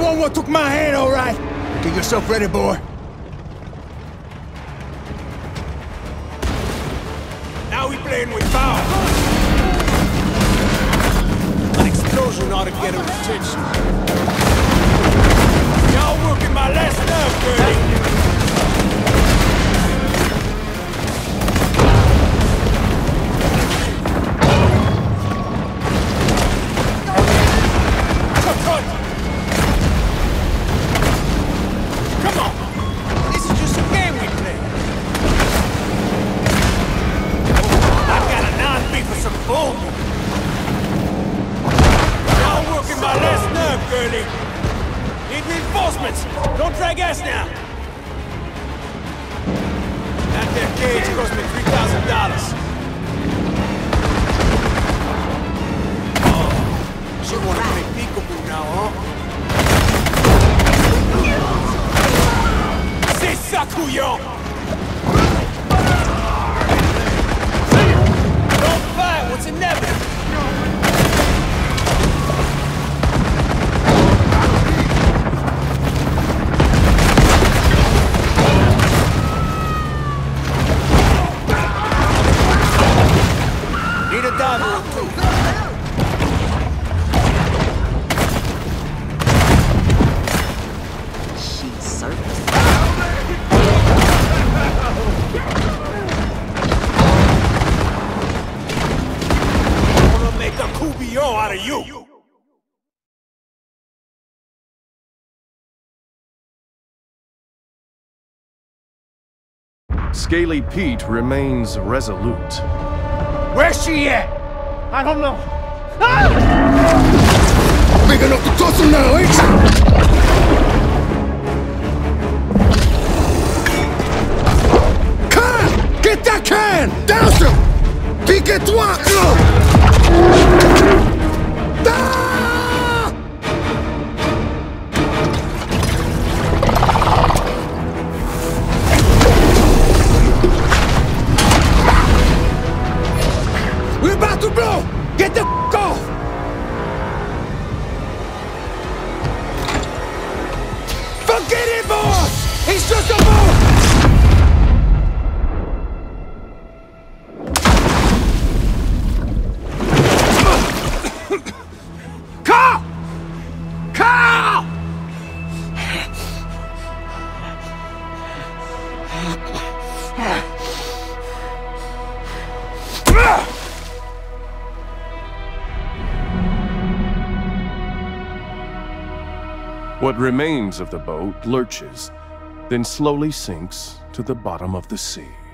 one what took my hand, all right? Get yourself ready, boy. Now we playing with fire. An explosion ought to get her attention. Y'all working my last nerve, girlie. Need reinforcements! Don't drag ass now! That there cage cost me $3,000. Oh, she wanna play peekaboo now, huh? C'est ça, couillon! Don't fight what's inevitable! Out of you! Scaly Pete remains resolute. Where's she at? I don't know. Ah! Big enough to toss him now, ain't you? Can! Get that can! Douse him! Pique-toi! Ah! We're about to blow! Get the f*** off! Forget it, boss! He's just a boat! What remains of the boat lurches, then slowly sinks to the bottom of the sea.